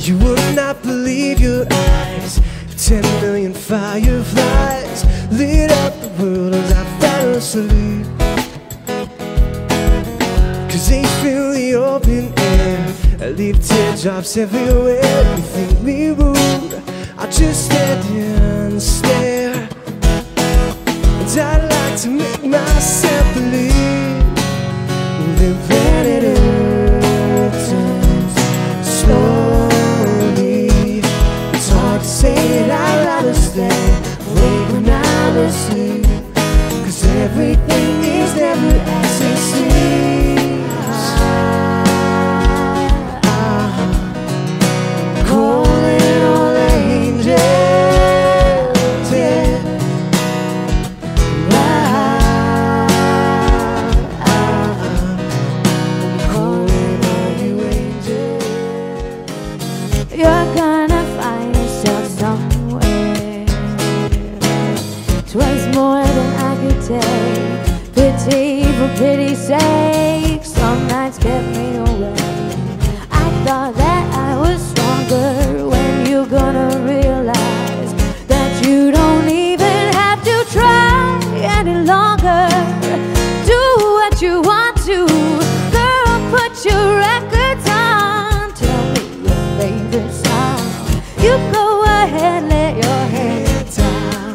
You would not believe your eyes. 10 million fireflies lit up the world as I fell asleep. 'Cause they fill the open air, I leave teardrops everywhere. You think me rude, I just stand here and stare. And I'd like to make myself believe that planet Earth turns slowly. It's hard to say that I'd rather stay awake when I'm asleep, 'cause everything is never as it seems. Calling all the angels, yeah. You're gonna find yourself somewhere. 'Twas more than I could take. Pity for pity's sake. Some nights kept me awake. I thought that I was stronger. When you're gonna realize that you don't even have to try any longer. Do what you want to. Girl, put your records on. Tell me your favorite song. You go ahead, let your head down.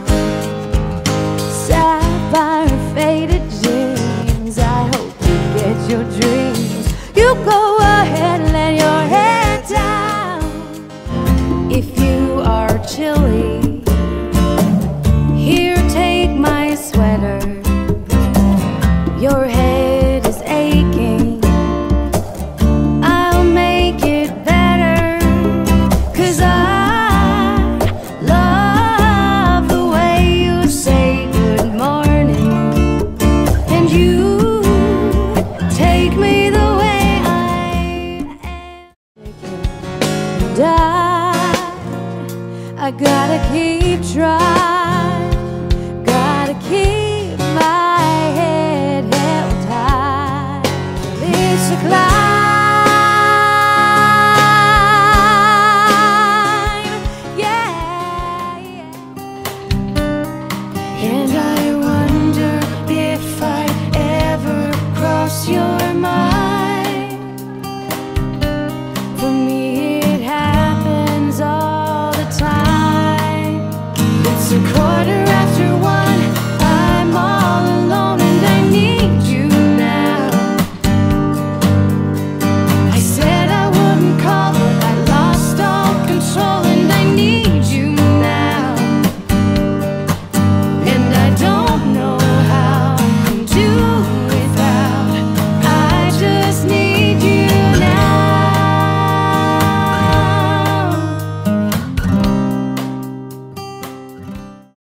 Sapphire faded jeans, I hope you get your dreams.